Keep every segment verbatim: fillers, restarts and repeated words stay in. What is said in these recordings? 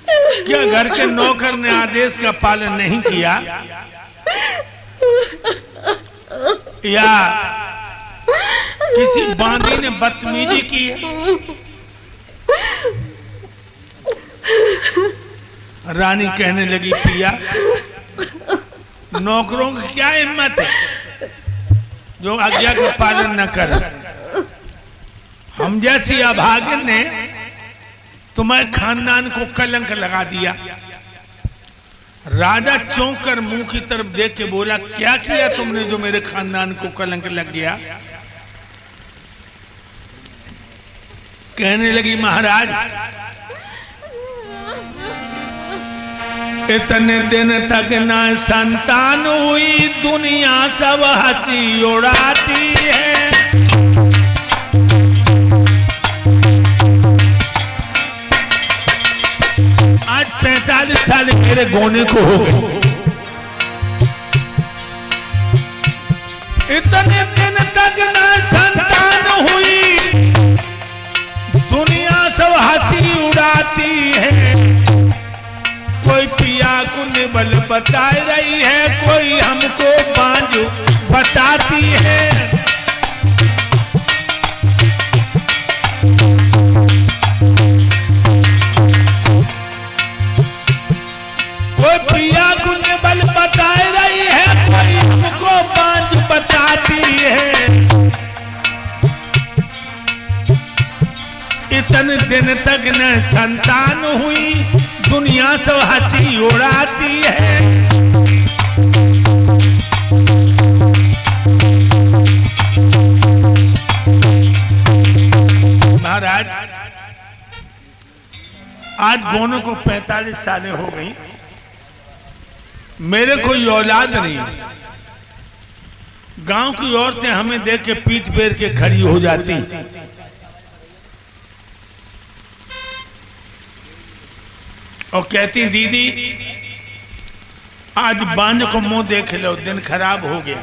क्या घर के नौकर ने आदेश का पालन नहीं किया या किसी बांदी ने बदतमीजी की है? रानी कहने लगी पिया, नौकरों की क्या हिम्मत है जो आज्ञा का पालन न कर। हम जैसी अभागिन ने तुम्हारे खानदान को कलंक लगा दिया। राजा चौंक कर मुंह की तरफ देख के बोला, क्या किया तुमने जो मेरे खानदान को कलंक लग गया? कहने लगी महाराज, इतने दिन तक ना संतान हुई, दुनिया सब हंसी उड़ाती है। आज पैंतालीस साल मेरे गोने को हो गए। इतने दिन तक ना संतान हुई, दुनिया सब हंसी उड़ाती है। कोई पिया को निबल बता रही है, कोई हमको बांझ बताती है। कोई पिया को निबल बता रही है, कोई हमको बांझ बताती है। इतने दिन तक न संतान हुई, दुनिया सब हंसी उड़ाती है। महाराज, आज दोनों को पैंतालीस सालें हो गई, मेरे कोई औलाद नहीं। गांव की औरतें हमें देख के पीठ फेर के खड़ी हो जाती। और कहती, दीदी आज बांझ को मुंह देख लो, दिन खराब हो गया।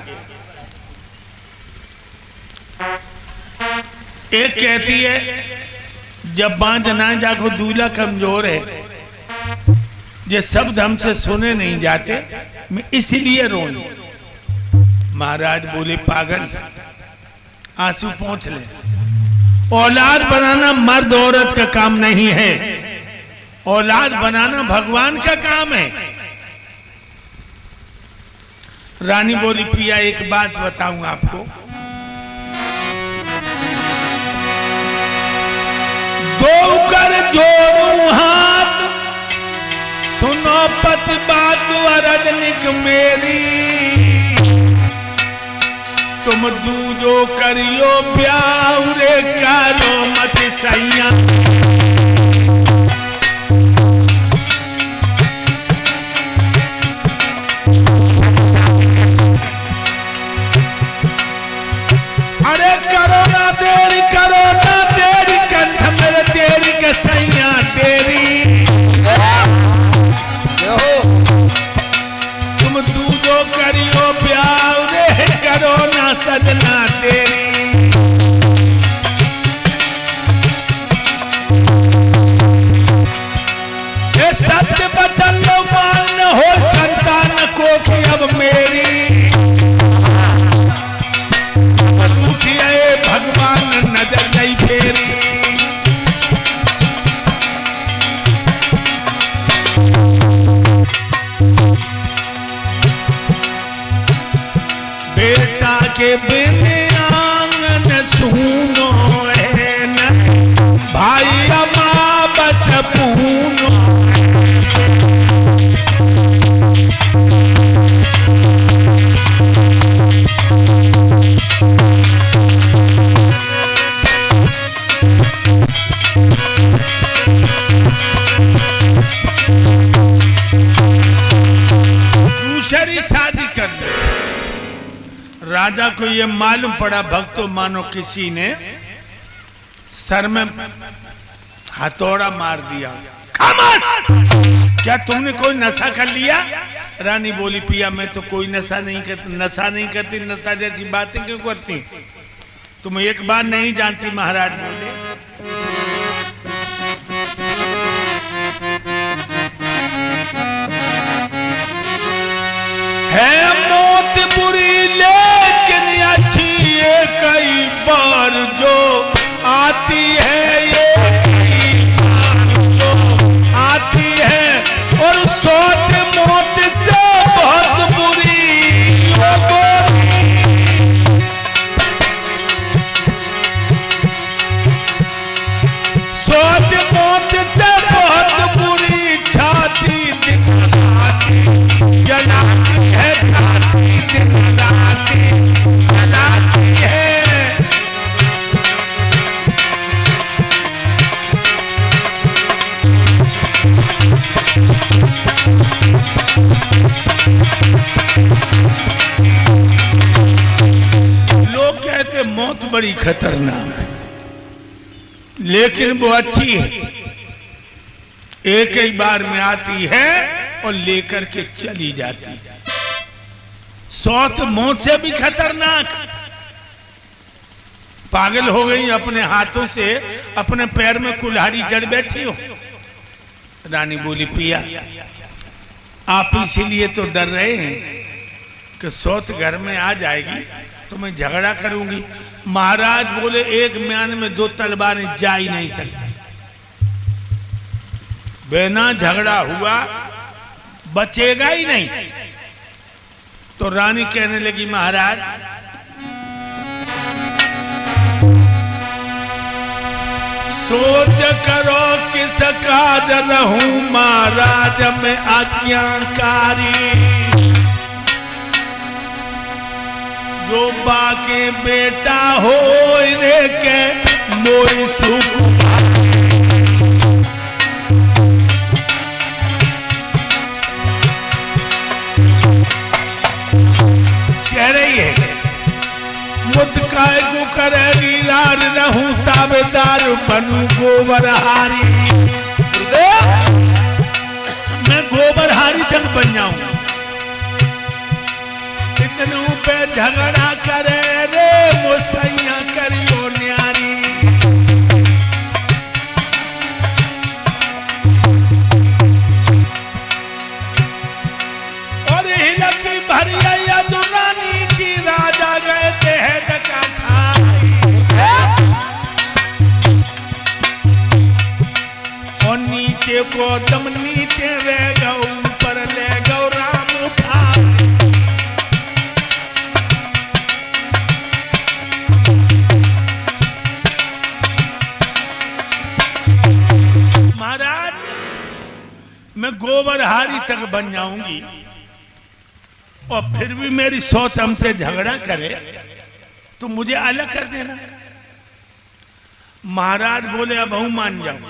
एक कहती है, जब बांझ ना जाको दूल्हा कमजोर है, ये शब्द हमसे सुने नहीं जाते, मैं इसलिए रोऊं। महाराज बोले, पागल, आंसू पोंछ ले। औलाद बनाना मर्द औरत का काम नहीं है, औलाद बनाना भगवान का काम है। रानी बोली, पिया एक बात बताऊं आपको, दो कर जोड़ू हाथ, सुनो पत बात वरदनिक मेरी। तुम दूजो करियो ब्याह रे कालो मत सैया। अरे करो ना देरी, करो ना देरी, कंठ मेरे देरी के सैया तेरी। तुम दूजो करियो ब्याह रे, करो ना सजना तेरी। ये सत्य बचन लो, मान हो संतान को कि अब मेरी। भगवान नजर नहीं फेरी। बेटा के बिना आंगन सुनो है न, भाई अम्मा बस पूनो। दूसरी शादी कर ली। राजा को यह मालूम पड़ा, भक्तों मानो किसी ने सर में हथौड़ा मार दिया। खामोश! क्या तुमने कोई नशा कर लिया? रानी बोली, पिया मैं तो कोई नशा नहीं करती, नशा नहीं करती, नशा जैसी बातें क्यों करती? तुम एक बार नहीं जानती। महाराज बोले, लोग कहते मौत बड़ी खतरनाक है, लेकिन वो अच्छी है। एक ही बार में आती है और लेकर के चली जाती है। सौत मौत से भी खतरनाक। पागल हो गई, अपने हाथों से अपने पैर में कुल्हाड़ी जड़ बैठी हो। रानी बोली पिया आप इसीलिए तो डर रहे हैं कि सौत घर में आ जाएगी तो मैं झगड़ा करूंगी। महाराज बोले एक म्यान में दो तलवारें जा ही नहीं सकती। बिना झगड़ा हुआ बचेगा ही नहीं। तो रानी कहने लगी महाराज सोच करो किस काज रहूं महाराज में आज्ञाकारी। जो बाके बेटा हो रे के मोई सुख कह रही है मुद काय को करेगी रार रहूं ताबेदार बनू गोबरहारी। मैं गोबरहारी तक बन जाऊं। इतनों पे झगड़ा करे रे मुसैया करियो न्यारी। और हिलकी भरिया दुरानी की राजा गए थे डका खाई। और नीचे गौतम नीचे रह गौ ऊपर ले गौ राम उठा। महाराज मैं गोबरहारी तक बन जाऊंगी और फिर भी मेरी सौत हमसे झगड़ा करे तो मुझे अलग कर देना। महाराज बोले अब हूं मान जाऊं।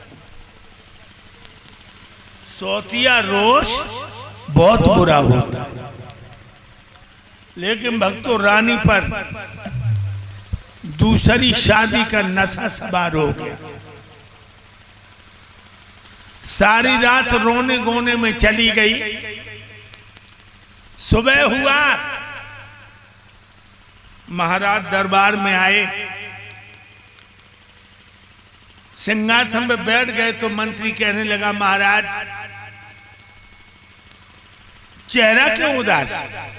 सौतिया रोष बहुत बुरा होता है, लेकिन भक्तों रानी पर दूसरी शादी का नशा सवार हो गया। सारी रात रोने गोने में चली गई। सुबह हुआ महाराज दरबार में आए, सिंहासन पे बैठ गए तो मंत्री कहने लगा महाराज चेहरा क्यों उदास।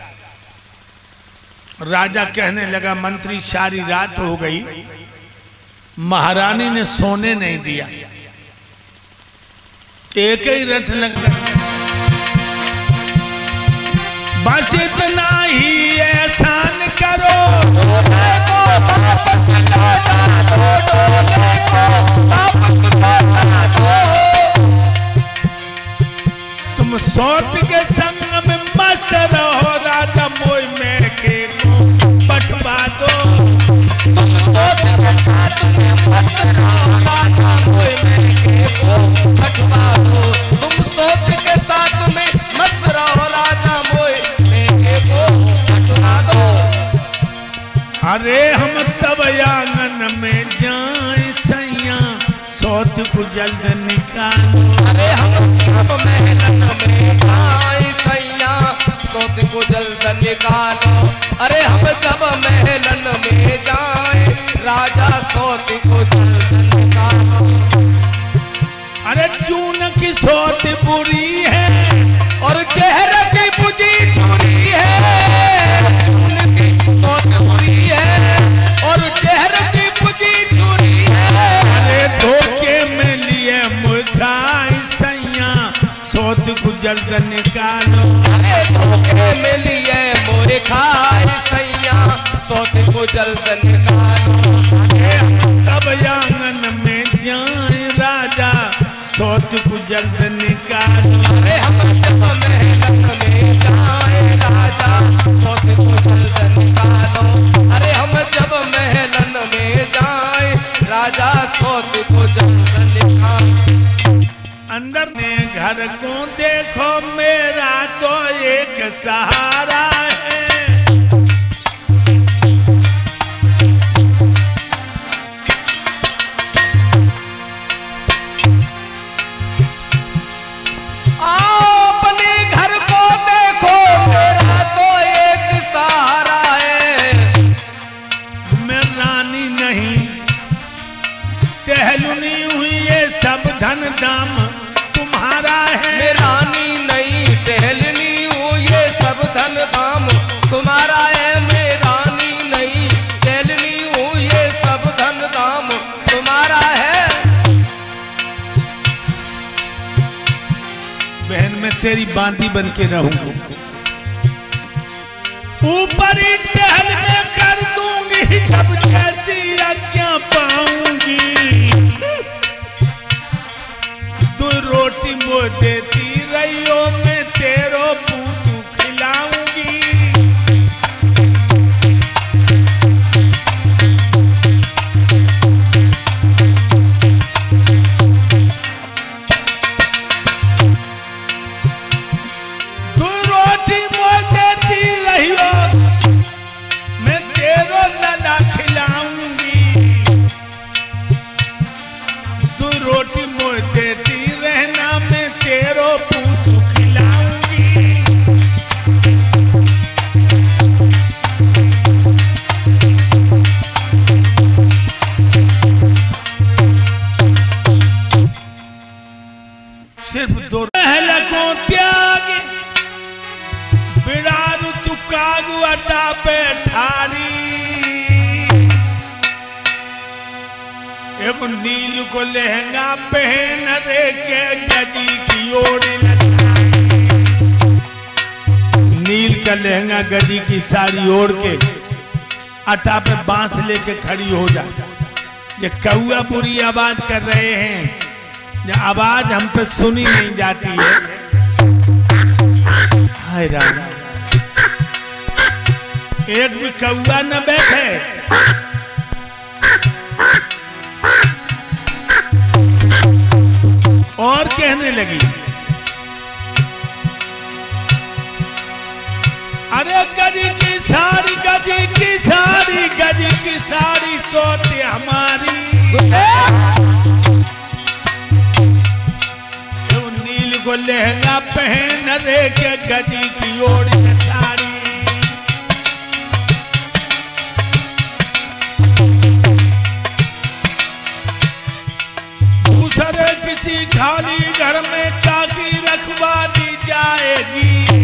राजा कहने लगा मंत्री सारी रात हो गई, महारानी ने सोने नहीं दिया। एक ही रट लगा बस इतना ही एहसान करो। तुम सौत के संग में मस्त रहो राजा मोई में के पटवा दो। तुम सौत के साथ में मस्त रहो राजा मोई में के पटवा दो। तुम सौत के साथ में मस्त रहो राजा मोई में के पटवा दो। अरे हम तब आंगन में जाए सैया सौत को जल्द निकालो। अरे हम तब महलन में जाए सैया सौत को जल्द निकालो। अरे हम जब महलन में जाए राजा सौत को जल्द निकालो। अरे चून की सौत बुरी है और चेहरे की बुझी छुरी है। चून की सौत बुरी है और चेहरे की बुझी छुरी है। अरे धोखे में लिए मुखाई सैया सौत को जल्द निकालो। अरे धोखे में लिए मुखाई सैया सौत को जल्द निकालो। तब आंगन में जाए राजा सौत को जल्द निकालो। अरे हम जब महलन में जाए राजा सौत को जल्द निकालो। अरे हम जब महलन में जाए राजा सौत को जल्द निकालो। अंदर अपने घर को देखो मेरा तो एक सहारा है। अपने घर को देखो मेरा तो एक सहारा है। मैं रानी नहीं टहलुनी हुई ये सब धन दाम तुम्हारा है। मैं रानी नहीं टहलनी हूँ ये सब धन दाम तुम्हारा है। मैं रानी नहीं टहलनी हूँ ये सब धन दाम तुम्हारा है। बहन मैं तेरी बांदी बन के रहूंगी, ऊपर ही टहल में कर दूंगी जब जैसी आज्ञा पाऊंगी। तू रोटी मो देती रहियो मैं तेरो पूतू खिलाऊंगी। तू रोटी मो देती रहियो मैं तेरो दादा खिलाऊंगी। तू रोटी मो देती रहना मैं तेरो पूतू खिलाऊंगी। सिर्फ दो लखों त्याग बिड़ारू तू कागू अटा पे ठारी। एवं नील को लहंगा पहन रे के गजी की ओर नील का लहंगा गजी की साड़ी ओढ़ के अटा पे बांस लेके खड़ी हो जा। ये कौआ बुरी आवाज कर रहे हैं, ये आवाज हम पे सुनी नहीं जाती है। हाय राम, एक भी कौआ न बैठे। और कहने लगी अरे गजी की साड़ी गजी की साड़ी गजी की साड़ी सोते हमारी। तो नील को लहंगा पहन रे के गजी की ओर साड़ी। दूसरे किसी खाली घर में चाकी रखवा दी जाएगी।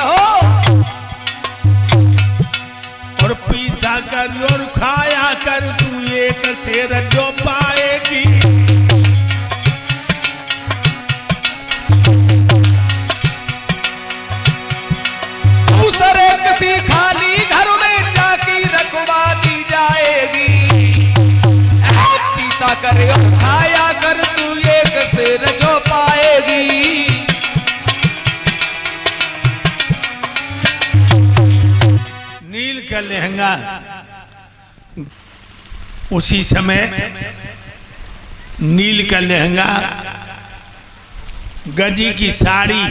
और पीसा कर और खाया कर तू एक शेर जो पाएगी। दूसरे किसी खाली घर में चाकी रखवा दी जाएगी। पीसा कर और खाया कर तू एक शेर जो पाएगी। नील का लहंगा उसी समय नील का लहंगा गजी की साड़ी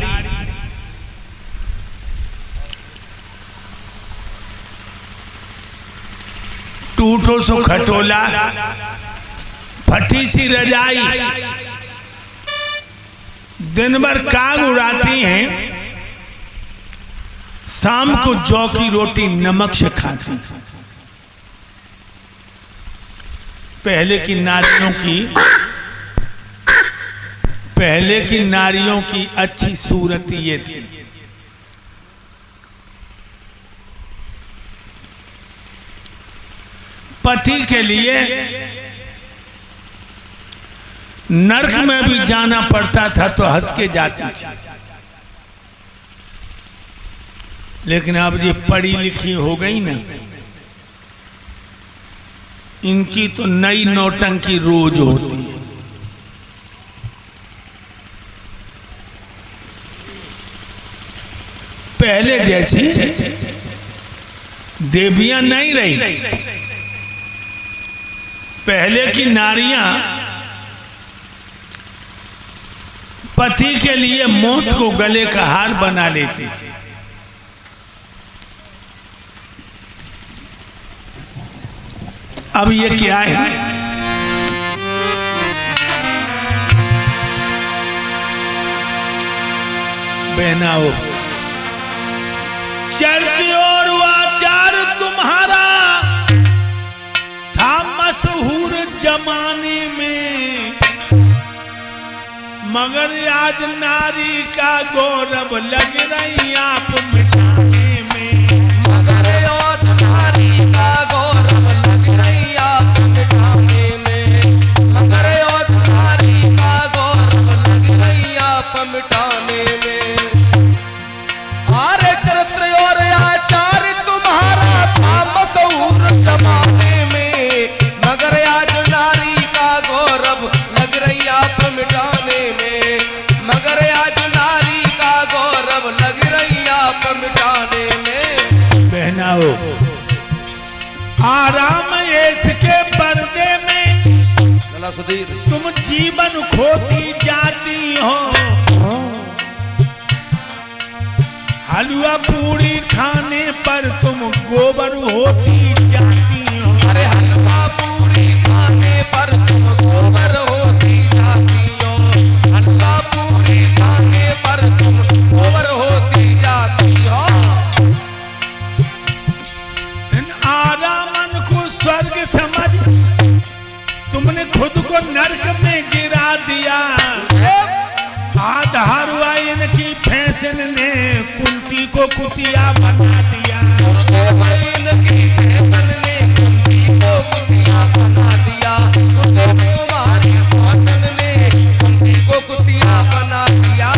टूटो सो खटोला फटी सी रजाई दिन भर काग उड़ाती हैं, शाम को जौ की रोटी नमक से खाती। पहले की नारियों की पहले की नारियों की अच्छी सूरत ये थी। पति के लिए नरक में भी जाना पड़ता था तो हंस के जाती थी। लेकिन अब ये पढ़ी लिखी हो गई ना, इनकी तो नई नौटंकी रोज होती है। पहले जैसी देवियां नहीं रही। पहले की नारियां पति के लिए मौत को गले का हार बना लेती थी। अब ये क्या है? बहनाओ, चलती और आचार तुम्हारा था मशहूर जमाने में, मगर आज नारी का गौरव लग रही आप मिटाने में। मगर आज नारी का गौरव लग रही आप मिटाने में। मगर आज नारी का गौरव लग रही आप मिटाने में। आरे चरित्र और आचार तुम्हारा था मशहूर जमाने में, मगर आज नारी का गौरव लग रही आप मिटाने में। मगर आज नारी का गौरव लग रही आप मिटाने में। बहनाओ, आराम इसके पर्दे में तुम जीवन खोती जाती हो। हलवा पूरी खाने पर तुम गोबर होती जाती हो। अरे हलवा पूरी खाने पर तुम गोबर होती जाती हो। हलवा पूरी खाने पर तुम गोबर होती जाती हो। इन आरामन को स्वर्ग समझ तुमने खुद को नरक में गिरा दिया। आधार हुआ इनकी फैशन ने कुंती को कुतिया बना दिया। इनकी फैशन ने कुंती को कुतिया बना दिया। तुम्हारी फैशन ने कुंती को कुतिया बना दिया।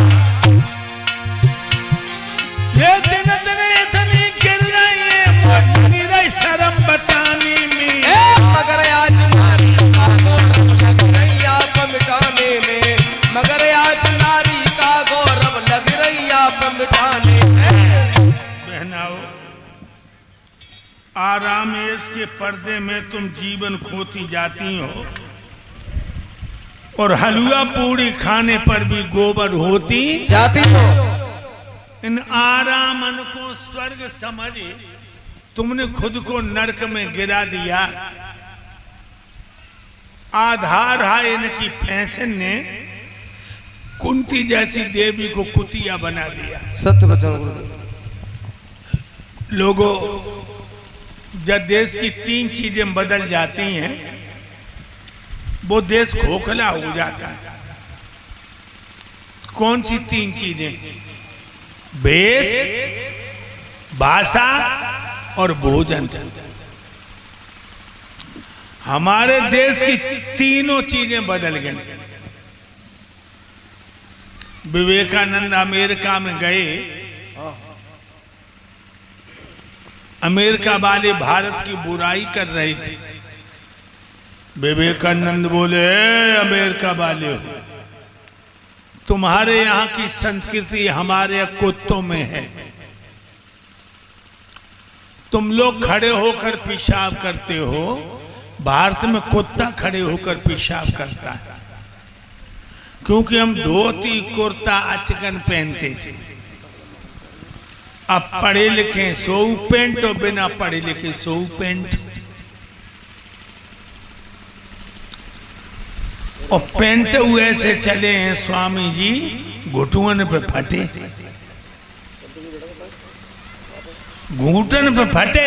ये दिन दिन इतनी गिर रही है, गिर रही शर्म बताने में। मगर आज नारी का गौरव लग रही आप मिटाने में। मगर आज नारी का गौरव लग रही आप मिटाने में। बहनाओ, आराम इसके पर्दे में तुम जीवन खोती जाती हो और हलवा पूरी खाने पर भी गोबर होती जाती हो। इन आरामन को स्वर्ग समझे तुमने खुद को नरक में गिरा दिया। आधार है इनकी फैशन ने कुंती जैसी देवी को कुतिया बना दिया। सत्य वचन। लोगों, जब देश की तीन चीजें बदल जाती हैं वो देश खोखला हो जाता है। कौन सी तीन चीजें? वेश, भाषा और भोजन। हमारे देश की तीनों चीजें बदल गई। विवेकानंद अमेरिका में गए, अमेरिका वाले भारत की बुराई कर रहे थे। विवेकानंद बोले, अमेरिका वाले हो, तुम्हारे यहाँ की संस्कृति हमारे कुत्तों में है। तुम लोग खड़े होकर पेशाब करते हो, भारत में कुत्ता खड़े होकर पेशाब करता है। क्योंकि हम धोती कुर्ता अचकन पहनते थे। अब पढ़े लिखे सो पेंट और बिना पढ़े लिखे सो पेंट। और पेंट हुए से चले हैं स्वामी जी, घुटुअन पे फटे, घूटन पे फटे।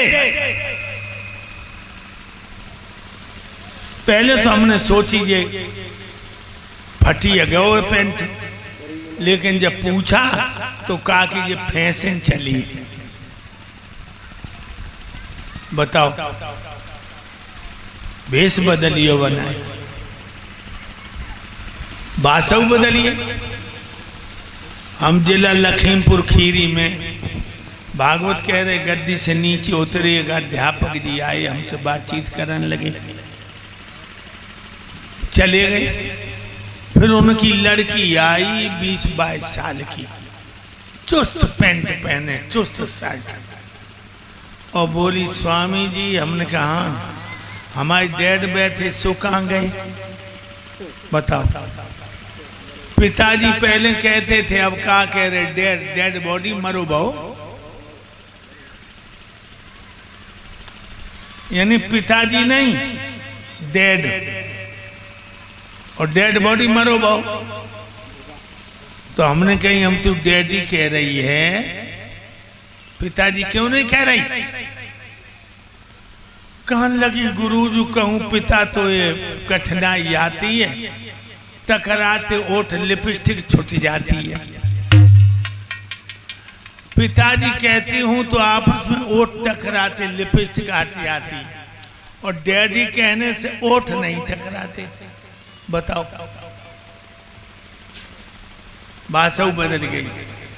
पहले तो हमने सोची ये फटी गए पेंट, लेकिन जब पूछा तो कहा कि ये फैशन चली। बताओ, भेष बदलिए, बनाए भाषा बदलिए। हम जिला लखीमपुर खीरी में भागवत कह रहे, गद्दी से नीचे उतरे एक अध्यापक जी आए, हमसे बातचीत करने लगे, चले गए। फिर उनकी लड़की आई बीस बाईस साल की, चुस्त पैंट पहने, चुस्त शर्ट, और बोली, स्वामी जी, हमने कहा हमारे डैड बैठे, सो कहाँ गए? बताओ। पिताजी पहले कहते थे, अब क्या कह रहे, डेड डेड बॉडी मरो बहु। यानी पिताजी नहीं, डेड, और डेड बॉडी मरो बहु। तो हमने कही हम तो डैडी कह रही है, पिताजी क्यों नहीं कह रही? कहने लगी गुरुजी कहूं पिता तो ये कठिनाई आती है, टकराते ओठ लिपस्टिक छूट जाती है। पिताजी कहती हूं तो आपस में ओठ टकराते लिपस्टिक हट जाती, और डैडी कहने से ओठ नहीं टकराते। बताओ, भाषा बदल गई,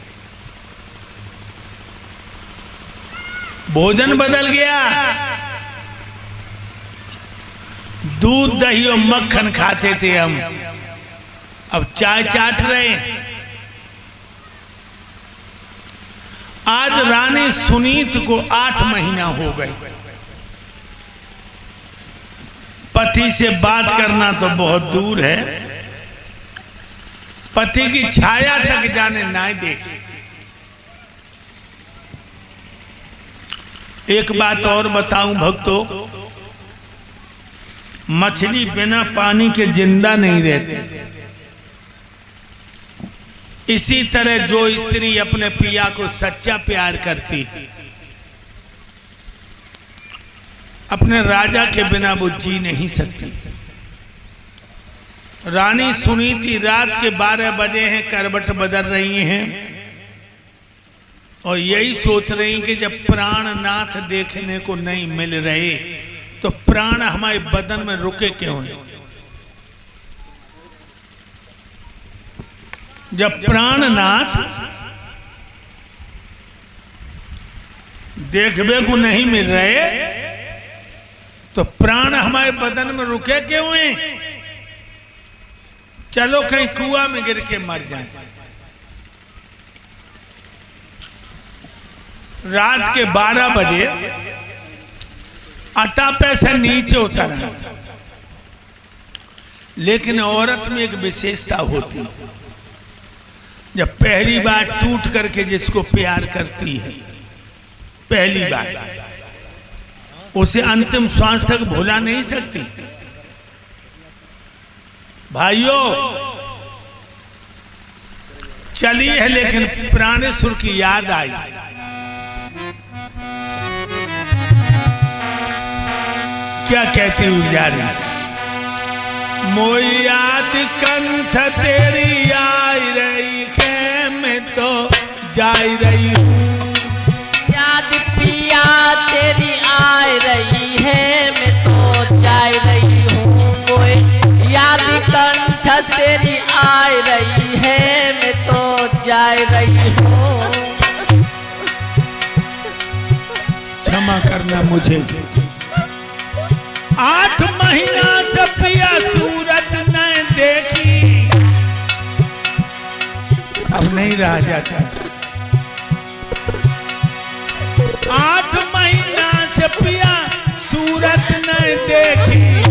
भोजन बदल गया। दूध दही और मक्खन खाते थे हम, अब चाय चाट रहे हैं। आज रानी सुनीत को आठ महीना हो गए, पति से बात करना तो बहुत दूर है, पति की छाया तक जाने ना देखे। एक बात और बताऊं भक्तों, मछली बिना पानी के जिंदा नहीं रहती। इसी तरह जो स्त्री अपने पिया को सच्चा प्यार करती, अपने राजा के बिना वो जी नहीं सकती। रानी सुनीति रात के बारह बजे हैं, करवट बदल रही हैं और यही सोच रही कि जब प्राणनाथ देखने को नहीं मिल रहे तो प्राण हमारे बदन में रुके क्यों हैं? जब प्राणनाथ देखने को नहीं मिल रहे तो प्राण हमारे बदन में रुके क्यों हैं? चलो कहीं कुआं में गिर के मर जाए। रात के बारह बजे अटापे से नीचे उतर है, लेकिन औरत में एक विशेषता होती है, जब पहली बार टूट करके जिसको प्यार करती है, पहली बार उसे अंतिम श्वास तक भुला नहीं सकती। भाइयों, चली है लेकिन प्राणेश्वर की याद आई। क्या कहती हुई जा रही? मोई याद कंठ तेरी आई रही है, मैं तो जाई रही हूँ। याद पिया तेरी आई रही है, मैं तो जाई रही हूँ। मोई याद कंठ तेरी आई रही है, मैं तो जाई रही हूँ। क्षमा करना मुझे, आठ महीना से पिया सूरत न देखी, अब नहीं रहा जाता। आठ महीना से पिया सूरत न देखी,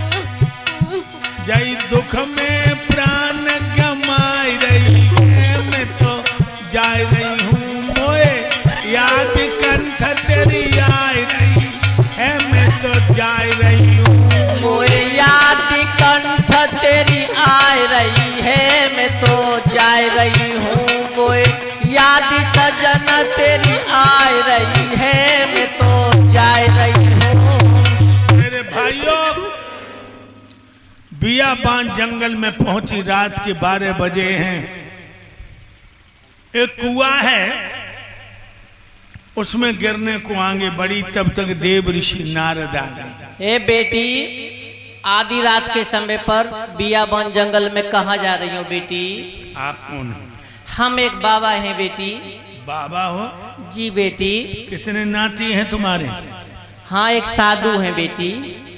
जई दुख में प्राण गमाई रही है, मैं तो जाई रही हूँ। मोए याद कंठ तेरी आई रही है, मैं तो जाई रही हूँ। मोए याद कंठ तेरी आई रही है, मैं तो जाई रही हूँ। मोए याद सजन तेरी आई रही है, मैं तो जाई रही हूँ। मेरे भाइयों, बियाबान जंगल में पहुंची, रात के बारह बजे हैं। एक कुआं है, उसमें गिरने को आगे बढ़ी, तब तक देव ऋषि नारद आ गए। ए बेटी, आधी रात के समय पर बियाबान जंगल में कहाँ जा रही हो बेटी? आप कौन हो? हम एक बाबा हैं बेटी। बाबा हो? जी बेटी। कितने नाती हैं तुम्हारे? हाँ, एक साधु हैं बेटी।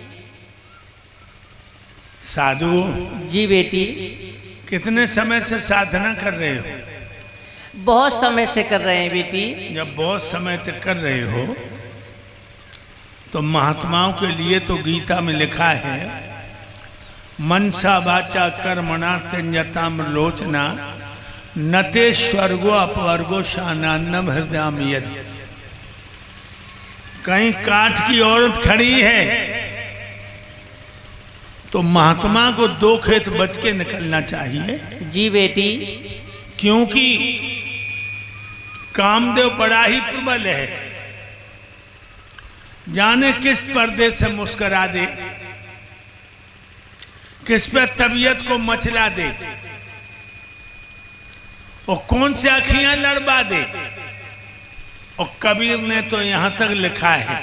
साधु? जी बेटी। कितने समय से साधना कर रहे हो? बहुत समय से कर रहे हैं बेटी। जब बहुत समय तक कर रहे हो तो महात्माओं के लिए तो गीता में लिखा है, मनसा वाचा कर्मणा त्यजताम लोचना नते स्वर्गो अपवर्गो शानान्नम हृदयाम यदि। कहीं काठ की औरत खड़ी है तो महात्मा को दो खेत बच के निकलना चाहिए। जी बेटी। क्योंकि कामदेव बड़ा ही प्रबल है, जाने किस पर्दे से मुस्कुरा दे, किस पे तबीयत को मचला दे और कौन से अखियां लड़वा दे। और कबीर ने तो यहां तक लिखा है,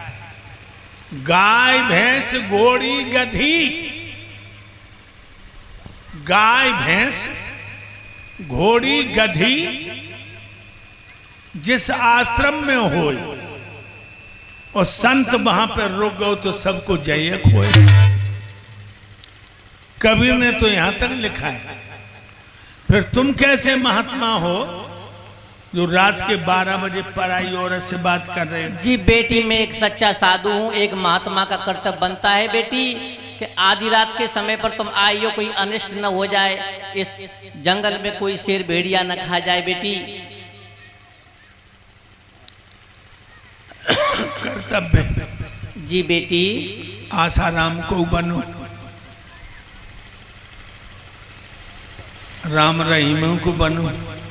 गाय भैंस घोड़ी गधी, गाय भैंस घोड़ी गधी जिस आश्रम में हो और संत वहां पर रुक गए तो सबको जय खोए। कबीर ने तो यहां तक लिखा है। फिर तुम कैसे महात्मा हो जो रात के बारह बजे पराई औरत से बात कर रहे हो? जी बेटी, मैं एक सच्चा साधु हूँ। एक महात्मा का कर्तव्य बनता है बेटी कि आधी रात के समय पर तुम आई हो, कोई अनिष्ट न हो जाए, इस जंगल में कोई शेर भेड़िया न खा जाए बेटी। कर्तव्य। जी बेटी। आसाराम को बनो, राम रहीम को बनो।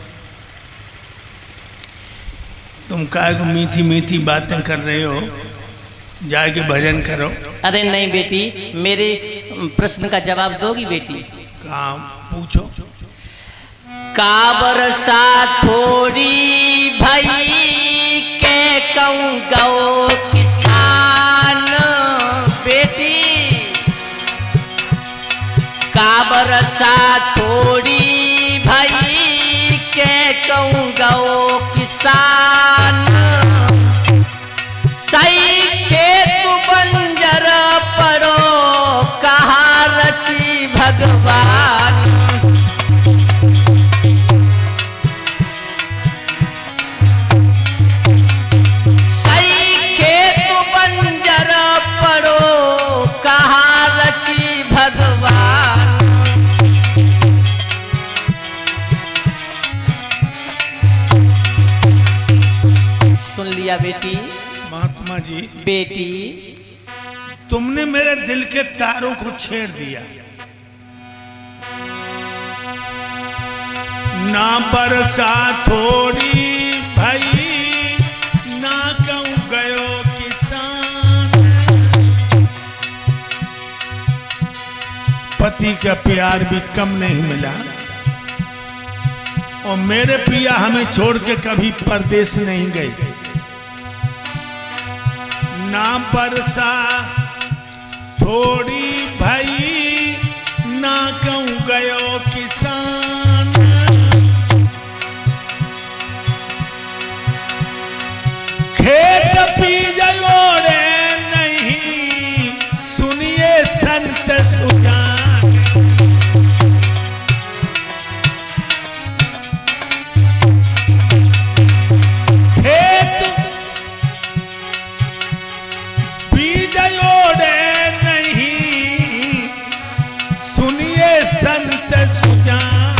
तुम काहे को मीठी मीठी बातें कर रहे हो, जाके भजन करो। अरे नहीं बेटी, मेरे प्रश्न का जवाब दोगी बेटी? काम पूछो। का बरसा थोड़ी भई के कहूँ गौ किसान बेटी, का बरसा थोड़ी भई के कहूँ गौ किसान, सही खेत बंजर पड़ो कहा रची भगवान। सही खेत बंजर पड़ो कहा रची भगवान। सुन लिया बेटी? महात्मा जी। बेटी, तुमने मेरे दिल के तारों को छेड़ दिया। ना बरसा थोड़ी भाई, ना कहूँ गयो किसान। पति का प्यार भी कम नहीं मिला और मेरे प्रिया हमें छोड़ के कभी परदेश नहीं गई। ना बरसा थोड़ी भाई, ना कहूँ गयो किसान। खेत पीजोड़े नहीं, सुनिए संत सुजान। खेत पीजोड़े नहीं, सुनिए संत सुजान।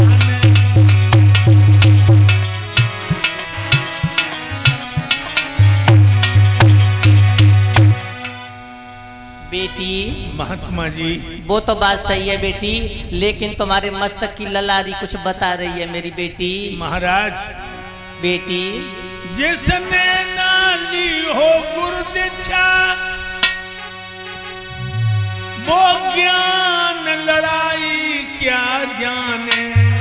बेटी, महात्मा जी। वो तो बात सही है बेटी, लेकिन तुम्हारे मस्तक की ललारी कुछ बता रही है मेरी बेटी। महाराज। बेटी, जिसने नाली हो गुरु दीक्षा, वो ज्ञान लड़ाई क्या जाने।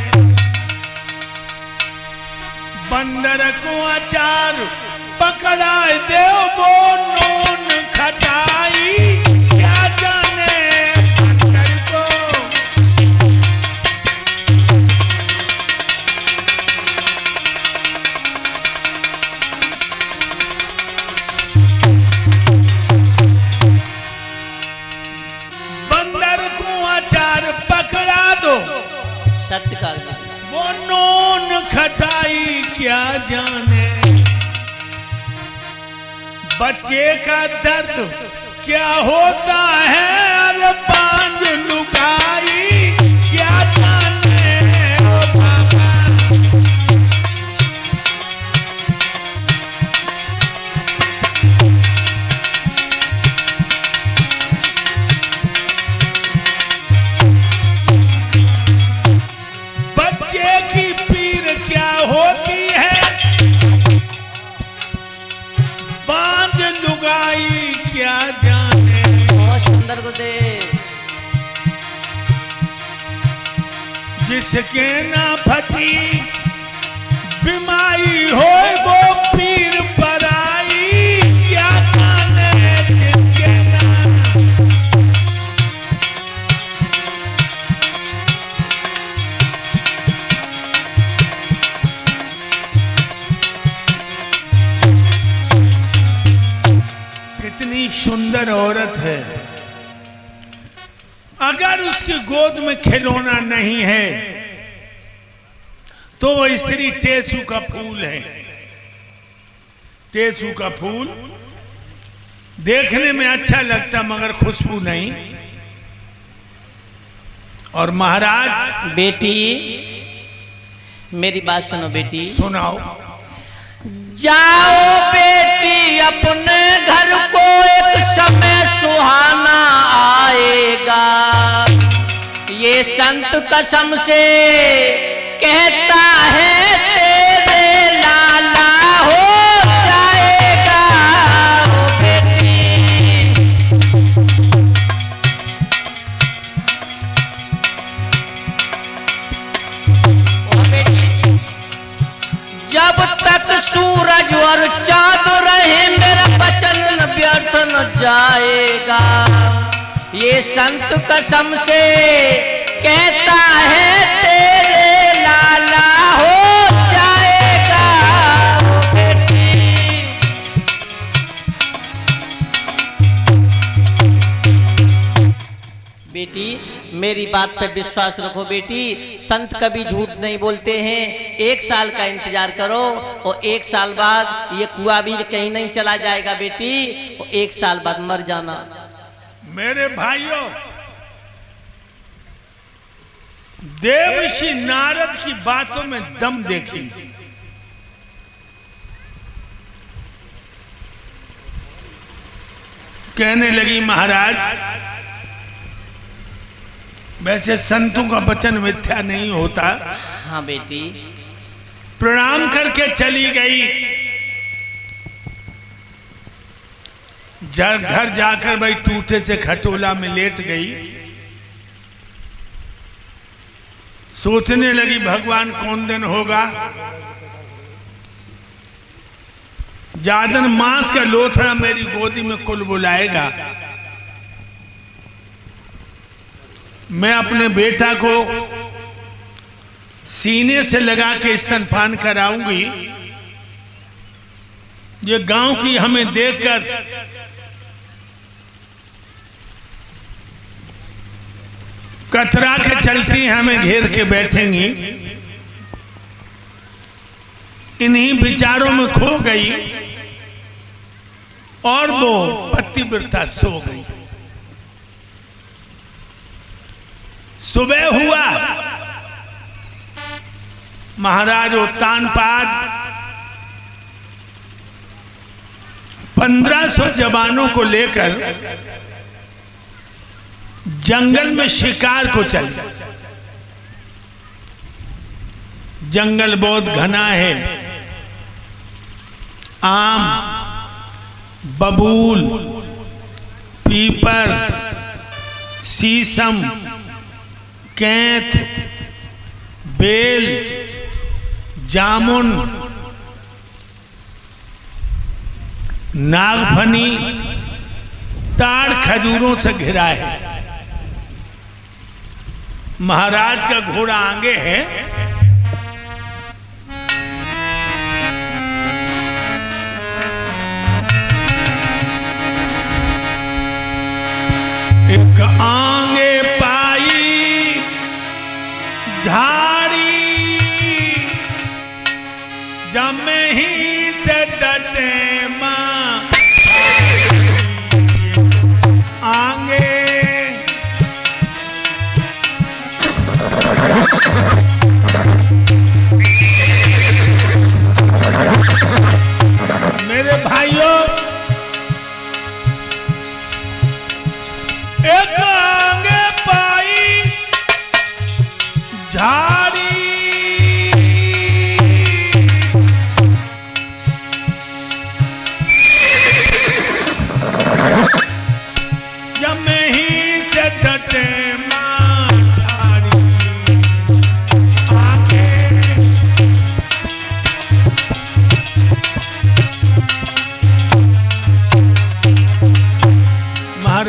बंदर को अचार पकड़ा दे वो नून खटाई क्या जाने बंदर को। बंदर को अचार पकड़ा दो, सत्य का वो नून खटाई क्या जाने। बच्चे का दर्द क्या होता है, अरे पांच लुका लुगाई क्या जाने ओ बाबा। बच्चे की पीर क्या होती है, बांध लुगाई क्या जाने। बहुत सुंदर गुरुदेव। जिसके ना फटी बीमारी हो वो पीर पराई क्या जाने। जिसके ना कितनी सुंदर औरत है, अगर उसकी गोद में खिलौना नहीं है तो वो स्त्री टेसू का फूल है। टेसू का फूल देखने में अच्छा लगता मगर खुशबू नहीं। और महाराज। बेटी मेरी बात सुनो बेटी। सुनाओ। जाओ बेटी अपने घर को, एक समय सुहाना आएगा। ये संत कसम से कहता है तेरे लाला हो जाएगा। ओ बेटी ओ बेटी जब तक सूरज और चांद रहे मेरा वचन व्यर्थ न जाएगा। ये संत कसम से कहता है तेरे लाला हो जाएगा। ओ बेटी बेटी मेरी बात पे विश्वास रखो बेटी। संत कभी झूठ नहीं बोलते हैं। एक साल का इंतजार करो और एक साल बाद ये कुआं भी कहीं नहीं चला जाएगा बेटी। और एक साल बाद मर जाना। मेरे भाइयों, देवर्षि नारद की बातों में दम देखी। कहने लगी महाराज वैसे संतों का वचन मिथ्या नहीं होता। हाँ बेटी। प्रणाम करके चली गई। जब घर जाकर भाई टूटे से खटोला में लेट गई। सोचने लगी भगवान कौन दिन होगा जादन मांस का लोथड़ा मेरी गोदी में कुल बुलाएगा। मैं अपने बेटा को सीने से लगा के स्तनपान कराऊंगी। ये गांव की हमें देखकर कतरा के चलती हैं, हमें घेर के बैठेंगी। इन्हीं विचारों में खो गई और वो पतिव्रता सो गई। सुबह हुआ, महाराज उत्तानपाद पंद्रह सौ जवानों को लेकर जंगल में शिकार को चल। जंगल बहुत घना है। आम, बबूल, पीपर, शीशम, कैथ, बेल, जामुन, नागफनी, ताड़ खजूरों से घिरा है। महाराज का घोड़ा आगे है। एक आगे पाई झाड़ी, जमे ही से डटे मां आगे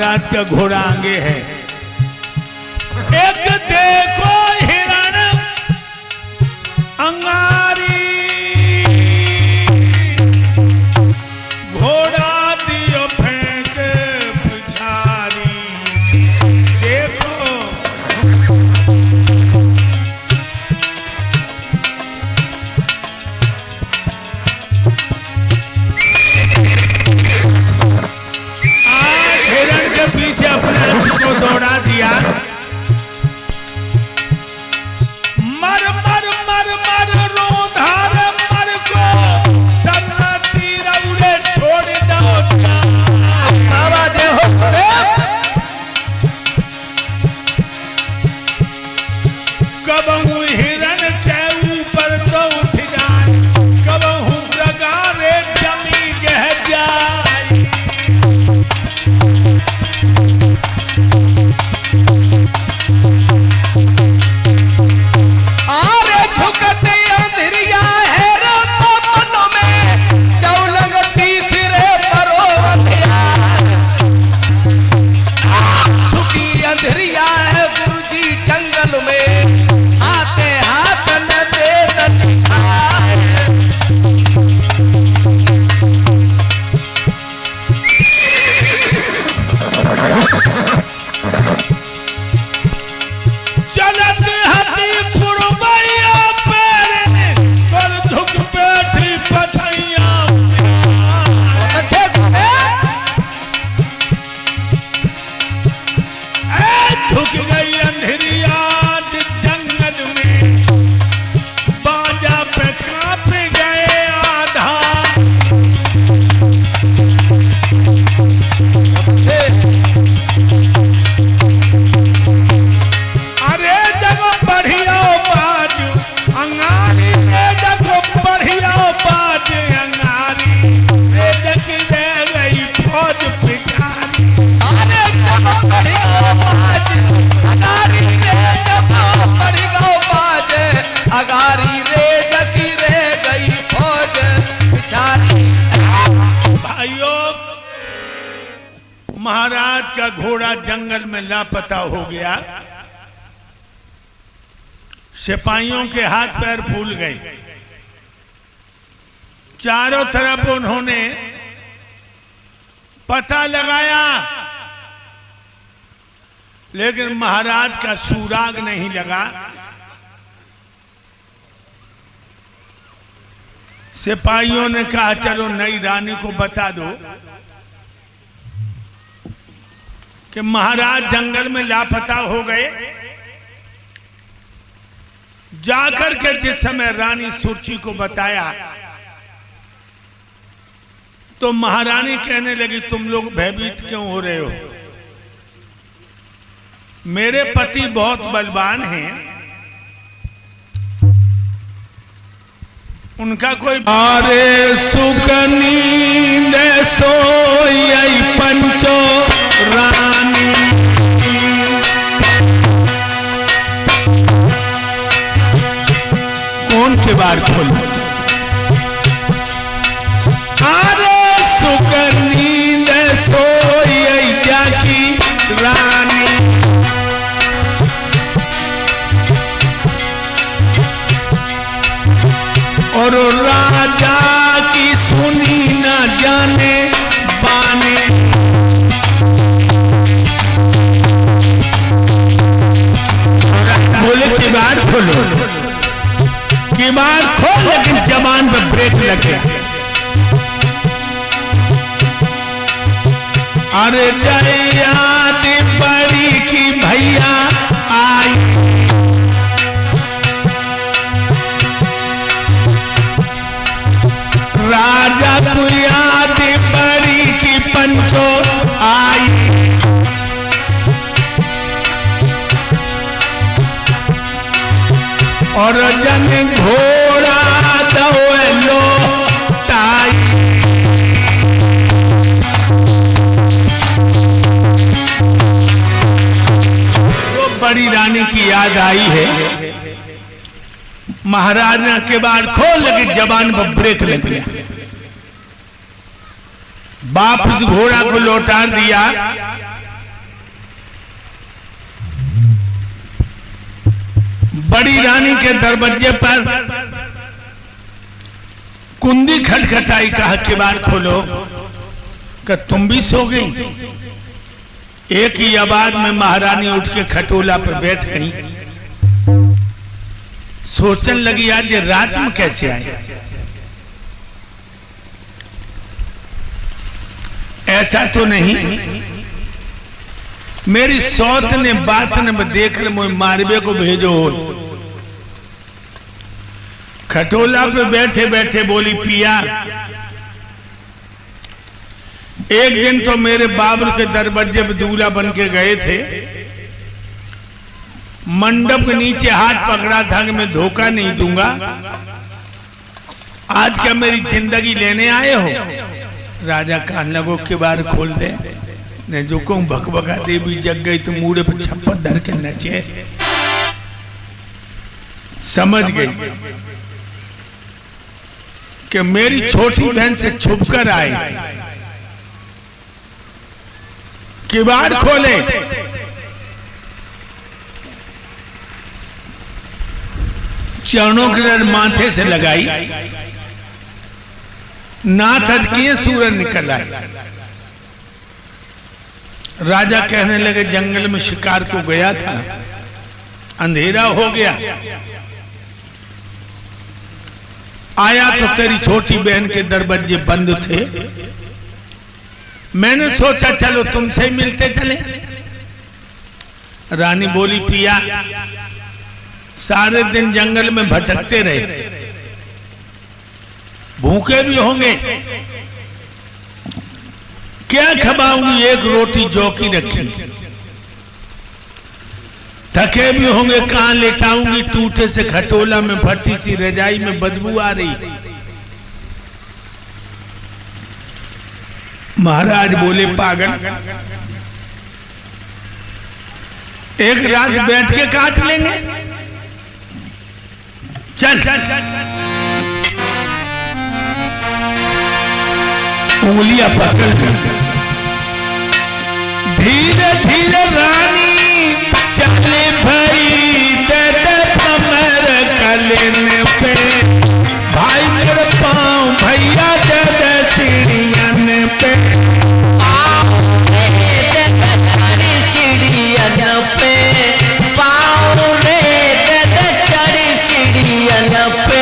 महाराज का घोड़ा आगे है। एक देखो हिरण अंगारी, घोड़ा दियो फेंक पिछारी। देखो आज हिरण के पीछे अपने रथ को दौड़ा दिया। मर मर मर मर रोधार मर को सन्नती रउरे छोड़ दो। आवाज़ें हो कबहू हिरण के ऊपर तो उठ जाए, कबहू प्रगारे जमी गह जाए। आरे झुकते अंधरिया है रातों मनों में, चौलंग तीसरे परो अंधियार। झुकी अंधरिया है गुरुजी जंगल में, हाथे हाथ न दे दिखाए। चलत हती पुरबैया पैरे, पर झुक बैठी पछैया। बहुत अच्छे घोड़े। ऐ झुक गई अंधेरिया जंगल में, बाजा पे कांप गए आधा। अरे जगो बढ़िया बाज अंगारी, रे जगो बढ़िया बाज अंगारी। रे जग दे गई फौज पिछारी। आरे जब बढ़िया बाज अगारी रे, जब बढ़िया बाज अगारी रे, जगी रे गई फौज पिछारी। भाइयों, महाराज का घोड़ा जंगल में लापता हो गया। सिपाहियों के हाथ पैर फूल गए। चारों तरफ उन्होंने पता लगाया, लेकिन महाराज का सुराग नहीं लगा। सिपाहियों ने कहा चलो नई रानी को बता दो कि महाराज जंगल में लापता हो गए। जाकर के जिस समय रानी सुरची को बताया तो महारानी कहने लगी तुम लोग भयभीत क्यों हो रहे हो? मेरे पति बहुत बलवान हैं, उनका कोई अरे सुख नींद सोई पंचो रानी। कौन के बार खोल? अरे सुख नींद सोई जाकी रानी। और राजा की सुनी न जाने बाने। बोले की बात खोलो, की बात खोल, लेकिन जबान पर ब्रेक लग गया। अरे जय याद बड़ी की भैया आई। राजा को याद बड़ी की पंचो आई। और जन घोड़ा दो लो ताई। तो बड़ी रानी की याद आई है। महाराज ने के बाद खोल लगी, जबान पर ब्रेक लग गया। वापस घोड़ा को लौटा दिया। बड़ी रानी के दरवाजे पर कुंदी खटखटाई, कहा किवाड़ खोलो। कि तुम भी सो गई? एक ही आवाज में महारानी उठ के खटोला पर बैठ गई। सोचने लगी आज ये रात में कैसे आए। ऐसा तो नहीं मेरी सौत ने बात ने देख रहे मुझे मारवे को भेजो हो। खटोला पे बैठे बैठे बोली, पिया एक दिन तो मेरे बाबू के दरवाजे पे दूल्हा बन के गए थे, मंडप के नीचे हाथ पकड़ा था कि मैं धोखा नहीं दूंगा। आज क्या मेरी जिंदगी लेने आए हो? राजा कान लगो किवाड़ खोल दे। ने जो कहूं भकभका देवी जग गई तो मूड़े पर छप्पर धर के नचे। समझ गई कि मेरी छोटी बहन से छुपकर आए। किवाड़ खोले, चरणों के डर माथे से लगाई, नाथ अटकिए सूरज निकल आए। राजा कहने लगे जंगल में शिकार को गया था, अंधेरा हो गया, आया तो तेरी छोटी बहन के दरवाजे बंद थे। मैंने सोचा चलो तुमसे मिलते चले। रानी बोली, पिया सारे दिन जंगल में भटकते रहे, भूखे भी होंगे, क्या खवाऊंगी? एक रोटी जौ की रखी। थके भी होंगे, कहां लेटाऊंगी? टूटे से खटोला में फटी सी रजाई में बदबू आ रही। महाराज बोले, पागल, एक रात बैठ के काट लेंगे। चल, चल, चल, चल। उंगलियां पकड़ धीरे धीरे रानी चले भाई दे कमर कलेने पे। भाई मेरे पाँव भैया दे सीढ़ियन पे, सीढ़ियन पे पाँव रे दे चढ़ी सीढ़ियन पे।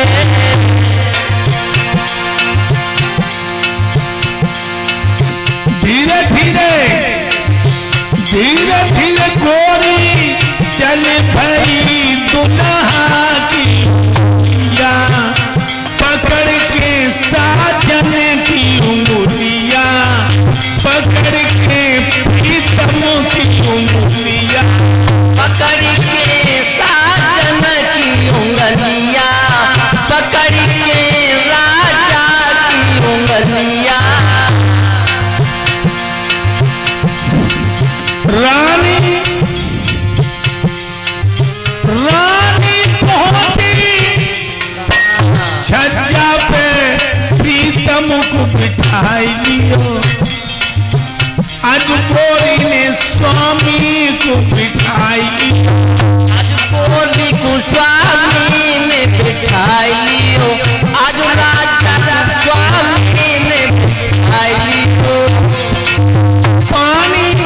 धीरे धीरे धीरे धीरे गोरी चले भाई दुल्हा की या पकड़ के साजन की उंगलिया, पकड़ के प्रीतमों की उंगलिया, पकड़ के साजन की उंगलिया, पकड़ के राजा की उंगलिया। रानी रानी पहुंची छज्जा पे, प्रीतम को बिठाई लियो। आज गोरी ने स्वामी को बिठाई, आज गोरी को स्वामी ने बिठाई लियो। आज राजा स्वामी ने बिठाई लियो। पानी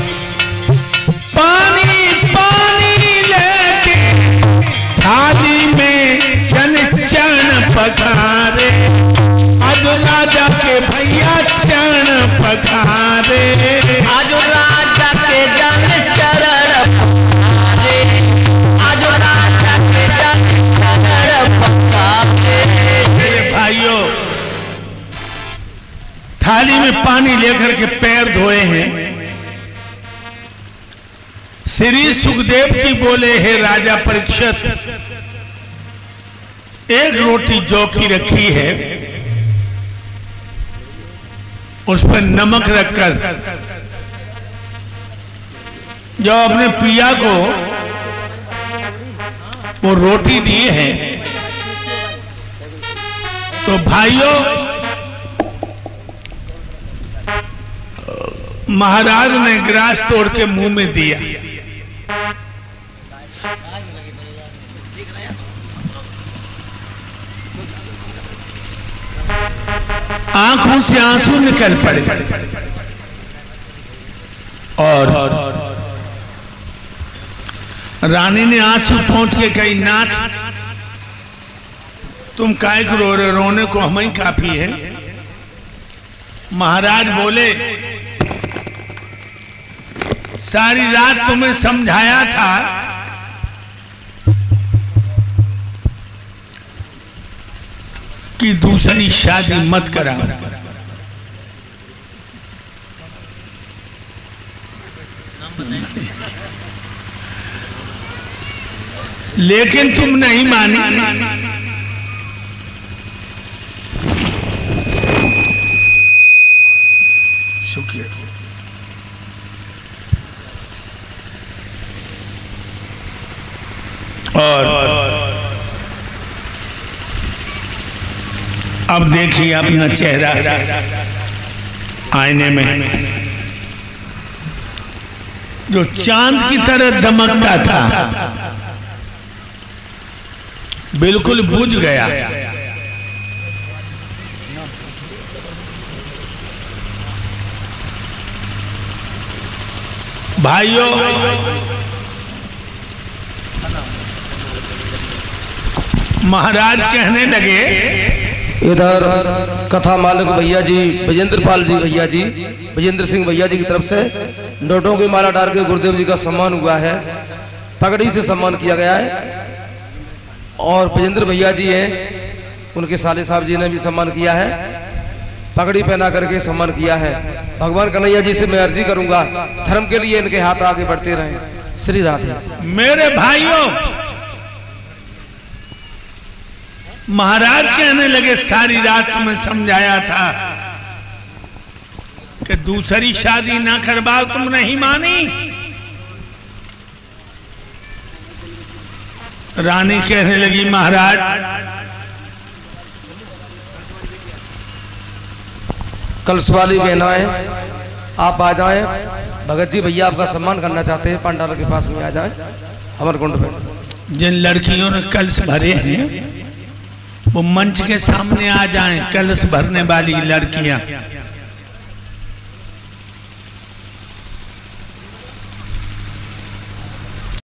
पानी पानी लेके थाली में जन चरण पखारे। आज राजा के भैया चरण पखारे, आज राजा के जन चरण पखारे, आज राजा के जन चरण पखारे। मेरे भाइयों, थाली में पानी लेकर के पैर धोए हैं। श्री सुखदेव जी बोले, हे राजा परीक्षित, एक रोटी जौ की रखी है, उस पर नमक रखकर जो अपने पिया को वो रोटी दी है, तो भाइयों महाराज ने गिलास तोड़ के मुंह में दिया। आंखों से आंसू निकल पड़े और रानी ने आंसू पोंछ के कही, नाथ तुम काहे को रो रहे, रोने को हमें काफी है। महाराज बोले, सारी रात तुम्हें समझाया था कि दूसरी शादी मत कराओ, लेकिन तुम नहीं मानी। शुक्रिया। और अब देखिए अपना चेहरा आईने में, जो चांद की तरह दमकता था बिल्कुल बुझ गया। भाइयों, महाराज कहने लगे, इधर कथा मालिक भैया जी, विजेंद्र पाल जी भैया जी, विजेंद्र सिंह भैया जी की तरफ से नोटों की माला डाल के गुरुदेव जी का सम्मान हुआ है, पगड़ी से सम्मान किया गया है। और विजेंद्र भैया जी हैं, उनके साले साहब जी ने भी सम्मान किया है, पगड़ी पहना करके सम्मान किया है। भगवान कन्हैया जी से मैं अर्जी करूंगा, धर्म के लिए इनके हाथ आगे बढ़ते रहें। श्री राधे। मेरे भाइयों, महाराज कहने लगे, सारी रात तुम्हें समझाया था कि दूसरी शादी ना करवाओ, तुम नहीं मानी। रानी कहने लगी, महाराज कलश वाली बहनाएं आप आ जाएं, भगत जी भैया आपका सम्मान करना चाहते हैं, पंडाल के पास में आ जाएं अमर कुंड पे। जिन लड़कियों ने कलश भरे हैं वो मंच के सामने आ जाएं, कलश भरने वाली लड़कियां।